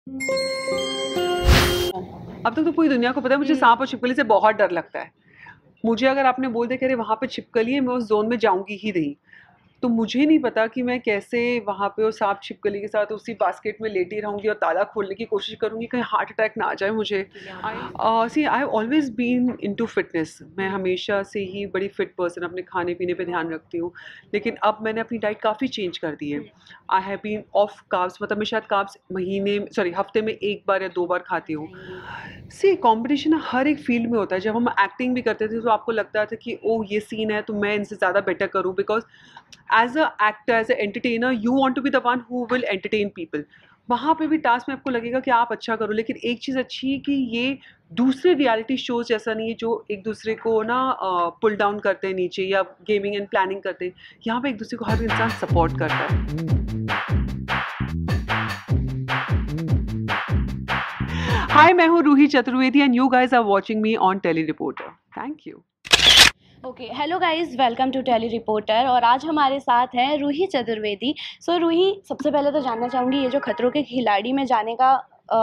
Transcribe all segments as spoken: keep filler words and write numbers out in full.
अब तक तो पूरी दुनिया को पता है मुझे सांप और छिपकली से बहुत डर लगता है। मुझे अगर आपने बोल दिया कि अरे वहाँ पे छिपकली है, मैं उस जोन में जाऊंगी ही नहीं। तो मुझे नहीं पता कि मैं कैसे वहाँ पे वो सांप छिपकली के साथ उसी बास्केट में लेटी रहूँगी और ताला खोलने की कोशिश करूँगी, कहीं हार्ट अटैक ना आ जाए मुझे। See I have always been into fitness. मैं हमेशा से ही बड़ी फिट पर्सन, अपने खाने पीने पे ध्यान रखती हूँ। लेकिन अब मैंने अपनी डाइट काफ़ी चेंज कर दी है। I have been off carbs, मतलब मैं शायद कार्ब्स महीने सॉरी हफ्ते में एक बार या दो बार खाती हूँ। सी कंपटीशन हर एक फील्ड में होता है। जब हम एक्टिंग भी करते थे तो आपको लगता था कि ओ ये सीन है तो मैं इनसे ज़्यादा बेटर करूँ, because as a actor, as a entertainer, you want to be the one who will entertain people. वहाँ पे भी टास्क में आपको लगेगा कि आप अच्छा करो, लेकिन एक चीज़ अच्छी है कि ये दूसरे रियलिटी शोज जैसा नहीं है जो एक दूसरे को ना पुल डाउन करते हैं नीचे या गेमिंग एंड प्लानिंग करते हैं। यहाँ पे एक दूसरे को हर इंसान सपोर्ट करता है। हाय, मैं हूँ Ruhi Chaturvedi and you guys are watching me on Tele Reporter. Thank you. Okay, hello guys, welcome to Tele Reporter. और आज हमारे साथ हैं रूही चतुर्वेदी। सो so, रूही, सबसे पहले तो जानना चाहूँगी, ये जो खतरों के खिलाड़ी में जाने का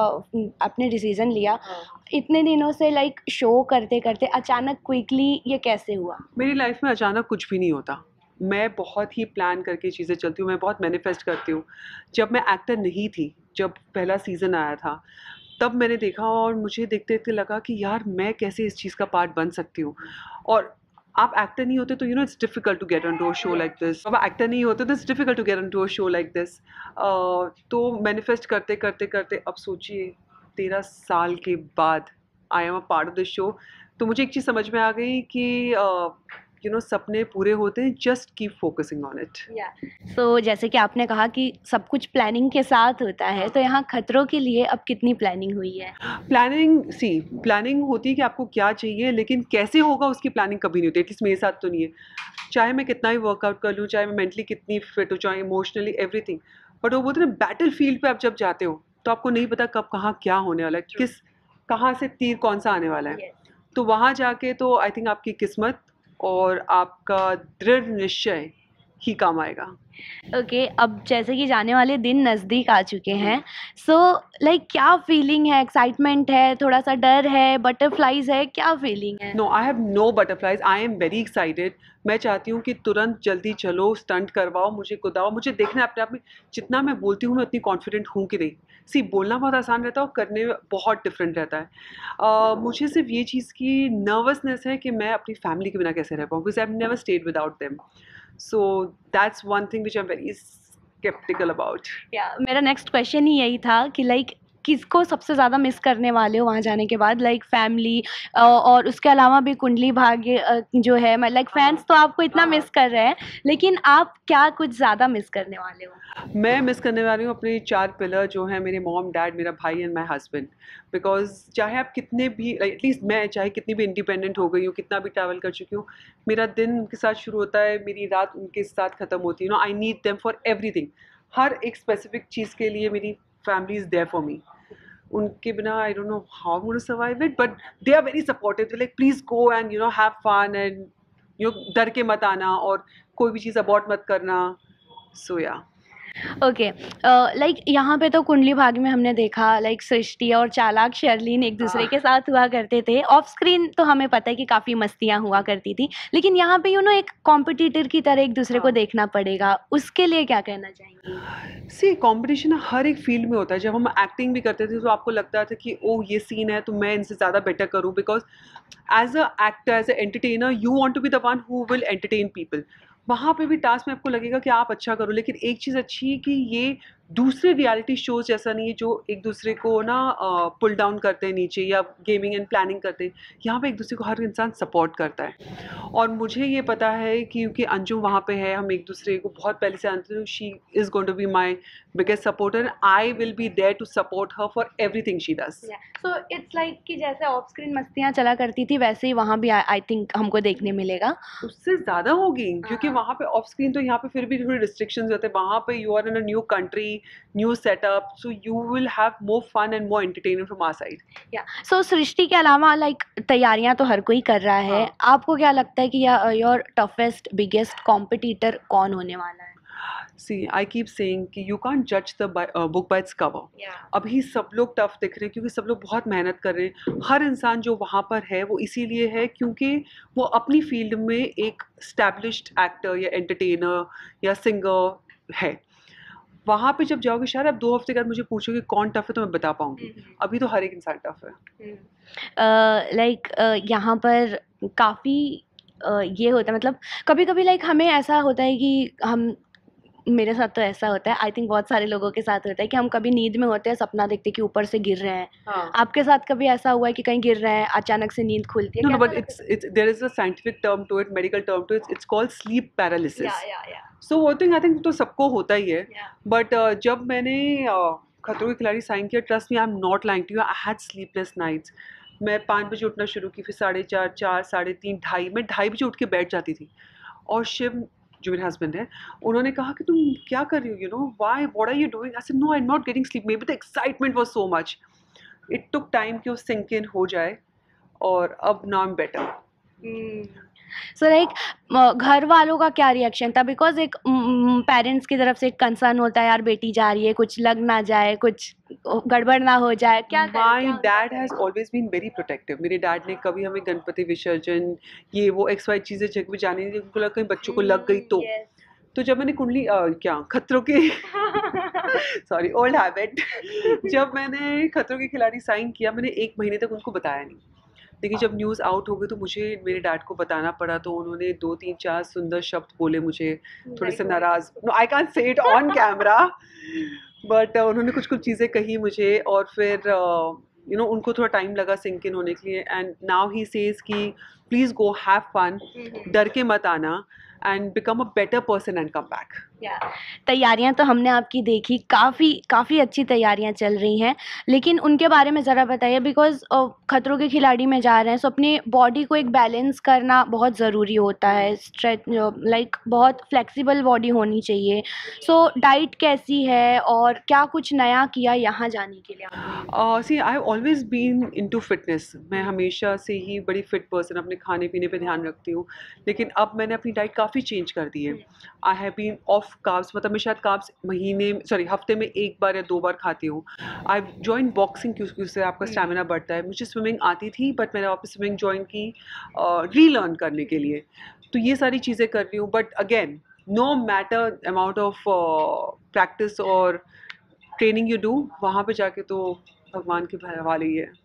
आपने डिसीज़न लिया, इतने दिनों से लाइक शो करते करते अचानक क्विकली ये कैसे हुआ? मेरी लाइफ में अचानक कुछ भी नहीं होता। मैं बहुत ही प्लान करके चीज़ें चलती हूँ, मैं बहुत मैनिफेस्ट करती हूँ। जब मैं एक्टर नहीं थी, जब पहला सीज़न आया था, तब मैंने देखा और मुझे देखते-देखते लगा कि यार मैं कैसे इस चीज़ का पार्ट बन सकती हूँ। और आप एक्टर नहीं होते तो you know it's difficult to get onto a show like this. अब एक्टर नहीं होते तो it's difficult to get onto a show like this. Uh, तो मैनिफेस्ट करते, करते, करते अब सोचिए तेरह साल के बाद I am a part of the show. तो मुझे एक चीज़ समझ में आ गई कि अ, यू नो सपने पूरे होते हैं, just keep focusing on it. Yeah so जैसे कि आपने कहा कि सब कुछ प्लानिंग के साथ होता है, तो यहाँ खतरों के लिए अब कितनी प्लानिंग हुई है? प्लानिंग सी प्लानिंग होती है कि आपको क्या चाहिए, लेकिन कैसे होगा उसकी प्लानिंग कभी नहीं होती। एटलीस्ट मेरे साथ तो नहीं है। चाहे मैं कितना ही वर्कआउट कर लूँ, चाहे मैं मेंटली कितनी फिट हो, चाहे इमोशनली एवरीथिंग, बट वो बोलते हैं ना, बैटल फील्ड पे आप जब जाते हो तो आपको नहीं पता कब कहाँ क्या होने वाला है, किस कहाँ से तीर कौन सा आने वाला है। Yes. तो वहाँ जाके तो आई थिंक आपकी किस्मत और आपका दृढ़ निश्चय ही काम आएगा। ओके, अब जैसे कि जाने वाले दिन नज़दीक आ चुके हैं, सो लाइक क्या फीलिंग है? एक्साइटमेंट है, थोड़ा सा डर है, बटरफ्लाइज है, क्या फीलिंग है? No, I have no butterflies, I am very excited. मैं चाहती हूँ कि तुरंत जल्दी चलो, स्टंट करवाओ, मुझे कुदाओ। मुझे देखना है अपने आप में, जितना मैं बोलती हूँ मैं उतनी कॉन्फिडेंट हूँ कि नहीं। सी बोलना बहुत आसान रहता है और करने में बहुत डिफरेंट रहता है। uh, मुझे सिर्फ ये चीज़ की नर्वसनेस है कि मैं अपनी फैमिली के बिना कैसे रह पाऊँ, because I have never stayed without them. So that's one thing which I am very skeptical about. या मेरा नेक्स्ट क्वेश्चन ही यही था कि लाइक किसको सबसे ज़्यादा मिस करने वाले हो वहाँ जाने के बाद? लाइक फैमिली और उसके अलावा भी कुंडली भाग्य अ, जो है, मैं लाइक फैंस तो आपको इतना मिस कर रहे हैं, लेकिन आप क्या कुछ ज़्यादा मिस करने वाले हो? मैं मिस करने वाली हूँ अपने चार पिलर जो हैं, मेरे मॉम, डैड, मेरा भाई एंड माय हस्बैंड। बिकॉज चाहे आप कितने भी, एटलीस्ट मैं चाहे कितनी भी इंडिपेंडेंट हो गई हूँ, कितना भी ट्रैवल कर चुकी हूँ, मेरा दिन उनके साथ शुरू होता है, मेरी रात उनके साथ ख़त्म होती है। No, I need them for everything. हर एक स्पेसिफिक चीज़ के लिए मेरी family is there for me. उनके बिना I don't know how I am gonna survive it, but they are very supportive. Like please go and you know have fun and you know डर के मत आना और कोई भी चीज़ अबॉर्ट मत करना। सो या ओके, लाइक यहाँ पे तो कुंडली भाग्य में हमने देखा लाइक सृष्टि और चालाक शर्लिन एक दूसरे के साथ हुआ करते थे। ऑफ स्क्रीन तो हमें पता है कि काफ़ी मस्तियाँ हुआ करती थी, लेकिन यहाँ पे यू नो एक कॉम्पिटिटर की तरह एक दूसरे को देखना पड़ेगा, उसके लिए क्या कहना चाहेंगी? सी कंपटीशन हर एक फील्ड में होता है। जब हम एक्टिंग भी करते थे तो आपको लगता था कि ओ ये सीन है तो मैं इनसे ज़्यादा बेटर करूँ, because as a actor, as a entertainer, you want to be the one who will entertain people. वहाँ पे भी टास्क में आपको लगेगा कि आप अच्छा करो, लेकिन एक चीज़ अच्छी है कि ये दूसरे रियलिटी शोज जैसा नहीं है जो एक दूसरे को ना पुल डाउन करते हैं नीचे या गेमिंग एंड प्लानिंग करते हैं। यहाँ पे एक दूसरे को हर इंसान सपोर्ट करता है। और मुझे ये पता है कि क्योंकि अंजू वहाँ पे है, हम एक दूसरे को बहुत पहले से जानते हैं। She is going to be my biggest supporter. I will be there to support her for everything she does. So it's like कि जैसे ऑफ स्क्रीन मस्तियाँ चला करती थी, वैसे ही वहाँ भी आई थिंक हमको देखने मिलेगा। उससे ज़्यादा होगी, क्योंकि वहाँ पे ऑफ स्क्रीन तो, यहाँ पे फिर भी थोड़ी रिस्ट्रिक्शंस होते हैं। वहाँ पे you are in a new country, new setup, so you will have more fun and more entertainment from our side. Yeah so सृष्टि के अलावा लाइक तैयारियां तो हर कोई कर रहा है, हाँ। आपको क्या लगता है कि योर टफेस्ट बिगेस्ट कॉम्पिटिटर कौन होने वाला है? सी आई कीप सेइंग कि यू कांट जज the book by its cover. अभी सब लोग टफ दिख रहे हैं क्योंकि सब लोग बहुत मेहनत कर रहे हैं। हर इंसान जो वहाँ पर है वो इसीलिए है क्योंकि वो अपनी फील्ड में एक स्टैब्लिश्ड एक्टर या एंटरटेनर या सिंगर है। वहाँ पे जब जाओगे शायद आप दो हफ्ते के बाद मुझे पूछोगे कौन टफ है तो मैं बता पाऊंगी। अभी तो हर एक इंसान टफ है। लाइक यहाँ पर काफ़ी ये होता है, मतलब कभी कभी लाइक हमें ऐसा होता है कि हम, मेरे साथ तो ऐसा होता है, आई थिंक बहुत सारे लोगों के साथ होता है कि हम कभी नींद में होते हैं, सपना देखते हैं कि ऊपर से गिर रहे हैं। हाँ. आपके साथ कभी ऐसा हुआ है कि कहीं गिर रहे हैं, अचानक से नींद खुलती है? No, no, but it's it's there is a scientific term to it, medical term to it. It's called sleep paralysis. Yeah, yeah, yeah. So वो thing I think तो सबको होता ही है. Yeah. But uh, जब मैंने uh, खतरों के खिलाड़ी sign किया, trust me, I'm not lying to you. I had sleepless nights. मैं पाँच बजे उठना शुरू की, फिर साढ़े चार, चार, साढ़े तीन, ढाई, मैं ढाई बजे उठ के बैठ जाती थी। और शिव जो मेरे हस्बैंड है, उन्होंने कहा कि तुम क्या कर रही हो, you know why, what are you doing? I said no, I am not getting sleep, maybe the excitement was so much. It took time कि वो सिंक इन हो जाए और अब now I am better. So like घर वालों का क्या रिएक्शन था? बिकॉज एक पेरेंट्स की तरफ से एक कंसर्न होता है, यार बेटी जा रही है, कुछ लग ना जाए, कुछ गड़बड़ ना हो जाए, क्या? My dad has always been very protective. मेरे डैड ने कभी हमें गणपति विसर्जन ये वो एक्स वाई चीज़ें जग में जाने दी, उनको लगा कहीं बच्चों को लग गई तो yes. तो जब मैंने कुंडली क्या खतरों के सॉरी ओल्ड हैबिट जब मैंने खतरों के खिलाड़ी साइन किया, मैंने एक महीने तक उनको बताया नहीं। लेकिन जब न्यूज़ आउट हो गई तो मुझे मेरे डैड को बताना पड़ा, तो उन्होंने दो तीन चार सुंदर शब्द बोले मुझे, थोड़े से नाराज़, no I can't say it on camera, but उन्होंने कुछ कुछ चीज़ें कही मुझे, और फिर यू नो उनको थोड़ा टाइम लगा सिंक इन होने के लिए। एंड नाउ ही सेज कि प्लीज़ गो हैव फन, डर के मत आना, and become a better person and come back. तैयारियां तो हमने आपकी देखी, काफ़ी काफ़ी अच्छी तैयारियां चल रही हैं, लेकिन उनके बारे में ज़रा बताइए। बिकॉज खतरों के खिलाड़ी में जा रहे हैं, सो अपने बॉडी को एक बैलेंस करना बहुत ज़रूरी होता है, स्ट्रेच लाइक बहुत फ्लेक्सिबल बॉडी होनी चाहिए। सो so, डाइट कैसी है और क्या कुछ नया किया यहाँ जाने के लिए? See I have always been into fitness. मैं हमेशा से ही बड़ी फिट पर्सन, अपने खाने पीने पे ध्यान रखती हूँ, लेकिन अब मैंने अपनी डाइट काफ़ी चेंज कर दी है। I have been off carbs, मतलब मैं शायद कार्ब्स महीने सॉरी हफ्ते में एक बार या दो बार खाती हूँ। आई जॉइन बॉक्सिंग क्योंकि उससे आपका स्टैमिना बढ़ता है। मुझे स्विमिंग आती थी बट मैंने वापस स्विमिंग ज्वाइन की रीलर्न करने के लिए, तो ये सारी चीज़ें कर रही हूँ। But again no matter amount of practice और ट्रेनिंग यू डू, वहाँ पे जाके तो भगवान के हवाले ही है।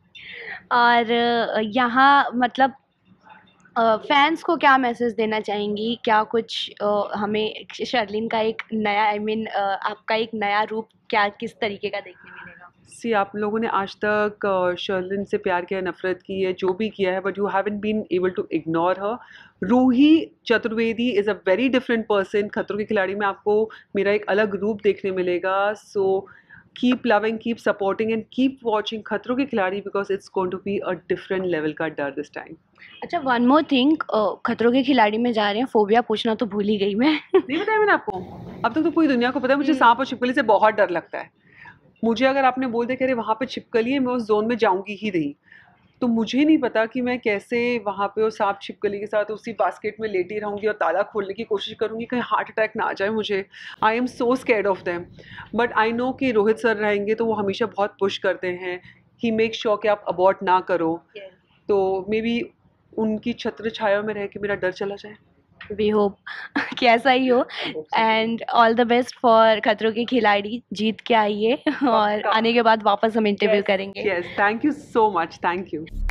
और यहाँ मतलब फैंस uh, को क्या मैसेज देना चाहेंगी? क्या कुछ uh, हमें शर्लिन का एक नया I I mean mean, uh, आपका एक नया रूप क्या किस तरीके का देखने मिलेगा? सी आप लोगों ने आज तक uh, शर्लिन से प्यार किया, नफरत की है, जो भी किया है, but you haven't been able to ignore her. Ruhi Chaturvedi is a very different person. Khatron ke खिलाड़ी में आपको मेरा एक अलग रूप देखने मिलेगा। सो keep loving, keep supporting and keep watching खतरों के खिलाड़ी because it's going to be a different level का डर this time। अच्छा, one more thing, Khatron ke खिलाड़ी में जा रहे हैं, फोबिया पूछना तो भूल ही गई मैं। नहीं बताया मैंने आपको? अब तक तो पूरी दुनिया को पता है मुझे सांप और छिपकली से बहुत डर लगता है। मुझे अगर आपने बोल दिया कि अरे वहाँ पे छिपकली है, मैं उस जोन में जाऊँगी ही नहीं। तो मुझे नहीं पता कि मैं कैसे वहाँ पे वो सांप छिपकली के साथ उसी बास्केट में लेटी रहूँगी और ताला खोलने की कोशिश करूँगी, कहीं हार्ट अटैक ना आ जाए मुझे। I am so scared of them, but I know कि रोहित सर रहेंगे तो वो हमेशा बहुत पुश करते हैं। ही मेक श्योर कि आप अबॉर्ट ना करो। yes. तो मे बी उनकी छत्र छाया में रह के मेरा डर चला जाए। वी होप कि ऐसा ही हो, and all the best for Khatron ke खिलाड़ी। जीत के आइए और आने के बाद वापस हम इंटरव्यू करेंगे। Yes, thank you so much, thank you.